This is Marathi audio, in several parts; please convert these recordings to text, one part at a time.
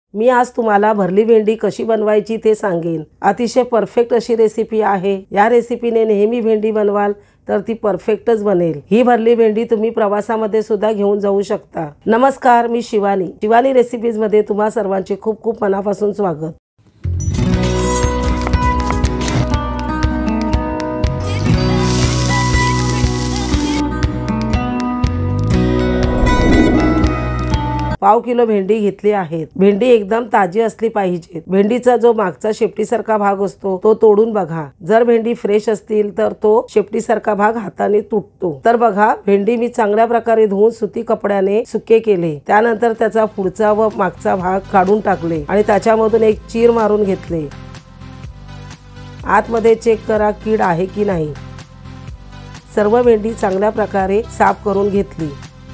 मी आज तुम्हाला भरली भेंडी कशी बनवायची ते सांगेन। अतिशय परफेक्ट अशी रेसिपी आहे। या रेसिपीने नेहमी भेंडी बनवाल तर ती परफेक्टच बनेल। ही भरली भेंडी तुम्ही प्रवासामध्ये सुद्धा घेऊन जाऊ शकता। नमस्कार, मी शिवानी रेसिपीज मध्ये तुम्हा सर्वांचे खूप खूप मनापासून स्वागत। पाव किलो भेंडी घेतली आहे। भेंडी एकदम ताजी असली पाहिजे। भेंडीचा जो मागचा शेपटीसारखा भाग असतो तो तोडून बघा। जर भेंडी फ्रेश असतील तर तो शेपटीसारखा भाग हाताने तुटतो। तर बघा, भेंडी मी चांगल्या प्रकारे धुवून सुती कपड्याने सुके केले। त्यानंतर त्याचा पुढचा व मागचा भाग काढून टाकले आणि त्याच्यामधून एक चीर मारून घेतले। आतमध्ये चेक करा कीड आहे की नाही। सर्व भेंडी चांगल्या प्रकारे साफ करून घेतली।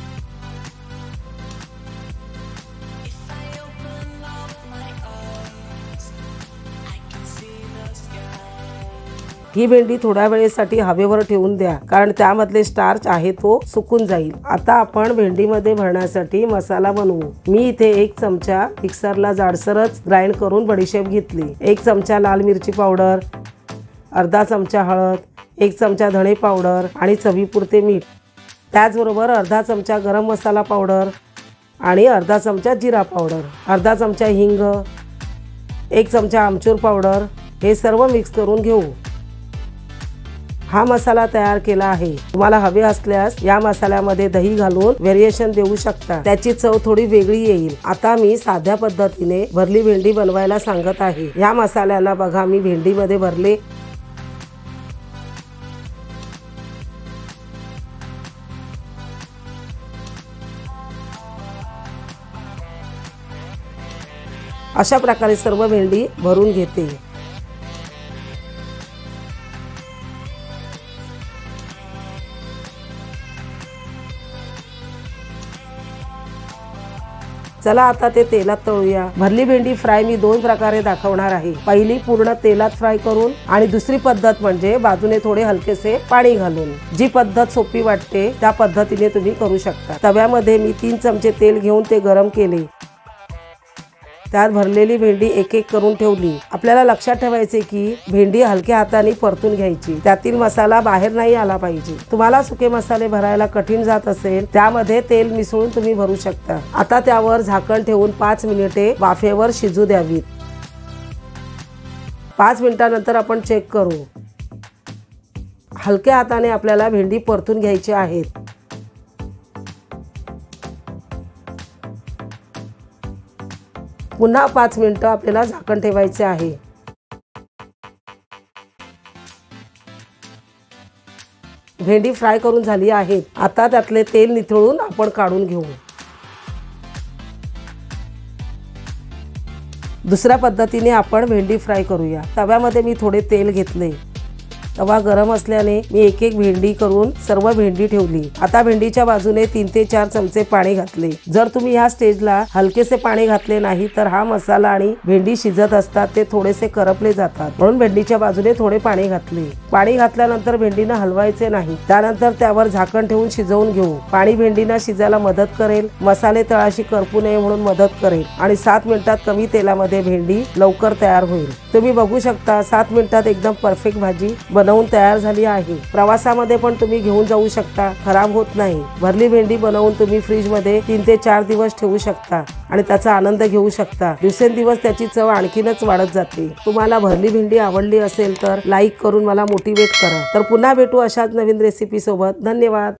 ही भेंडी थोड्या वेळेसाठी हवेवर ठेवून द्या, कारण त्यामधले स्टार्च आहे तो सुकून जाईल। आता आपण भेंडीमध्ये भरण्यासाठी मसाला बनवू। मी इथे 1 चमचा मिक्सरला जाडसरच ग्राइंड करून बडीशेप घेतली। 1 चमचा लाल मिरची पावडर, अर्धा चमचा हळद, 1 चमचा धणे पावडर आणि चवीपुरते मीठ। त्याचबरोबर अर्धा चमचा गरम मसाला पावडर आणि अर्धा चमचा जिरा पावडर, अर्धा चमचा हिंग, 1 चमचा आमचूर पावडर। हे सर्व मिक्स करून घेऊ। हा मसाला तयार केला आहे। तुम्हाला हवे असल्यास या मसाल्यामध्ये दही घालून व्हेरिएशन देऊ शकता, त्याची चव थोडी वेगळी येईल। आता मी साध्या पद्धतीने भरली भेंडी बनवायला सांगत आहे। या मसाल्याला बघा मी भेंडीमध्ये भरले। अशा प्रकारे सर्व भेंडी भरून घेते। चला आता ते तेलात तळूया। भरली भेंडी फ्राय मी 2 प्रकारे दाखवणार आहे। पहिली पूर्ण तेलात फ्राय करून आणि दुसरी पद्धत म्हणजे बाजूने थोडे हलकेसे पाणी घालून। जी पद्धत सोपी वाटते त्या पद्धतीने तुम्ही करू शकता। तव्यामध्ये मी 3 चमचे तेल घेऊन ते गरम केले। त्यात भरलेली भेंडी एक एक करून ठेवली। आपल्याला लक्षात ठेवायचे की भेंडी हलक्या हाताने परतून घ्यायची, त्यातील मसाला बाहेर नाही आला पाहिजे। तुम्हाला सुके मसाले भरायला कठीण जात असेल त्यामध्ये तेल मिसळून तुम्ही भरू शकता। आता त्यावर झाकण ठेवून 5 मिनिटे वाफेवर शिजू द्यावीत। 5 मिनिटांनंतर आपण चेक करू। हलक्या हाताने आपल्याला भेंडी परतून घ्यायची आहेत। पुन्हा 5 मिनिटं आपल्याला झाकण ठेवायचे आहे। भेंडी फ्राय करून झाली आहे। आता त्यातले तेल निथळून आपण काढून घेऊ। दुसऱ्या पद्धतीने आपण भेंडी फ्राय करूया। तव्यामध्ये मी थोडे तेल घेतले। तवा गरम असल्याने मी एक एक भेंडी करून सर्व भेंडी ठेवली। आता भेंडीच्या बाजूने 3 ते 4 चमचे पाणी घातले। जर तुम्ही ह्या स्टेजला हलकेसे पाणी घातले नाही तर हा मसाला आणि भेंडी शिजत असतात ते थोडेसे करपले जातात, म्हणून भेंडीच्या बाजूने थोडे पाणी घातले। पाणी घातल्यानंतर भेंडीला हलवायचे नाही। त्यानंतर त्यावर झाकण ठेवून शिजवून घेऊ। पाणी भेंडीला शिजायला मदत करेल, मसाले तळाशी करपू नये म्हणून मदत करेल आणि 7 मिनिटात कमी तेलामध्ये भेंडी लवकर तयार होईल। तुम्ही बघू शकता 7 मिनिटात एकदम परफेक्ट भाजी बनवून तयार झाली आहे। प्रवासामध्ये पण तुम्ही घेऊन जाऊ शकता, खराब होत नाही। भरली भेंडी बनवून तुम्ही फ्रीज मध्ये 3 ते 4 दिवस ठेवू शकता आणि त्याचा आनंद घेऊ शकता। दिवसेंदिवस त्याची चव आणखीनच वाढत जाते। तुम्हाला भरली भेंडी आवडली असेल तर लाईक करून मला मोटिवेट करा। तर पुन्हा भेटू अशाच नवीन रेसिपी सोबत। धन्यवाद।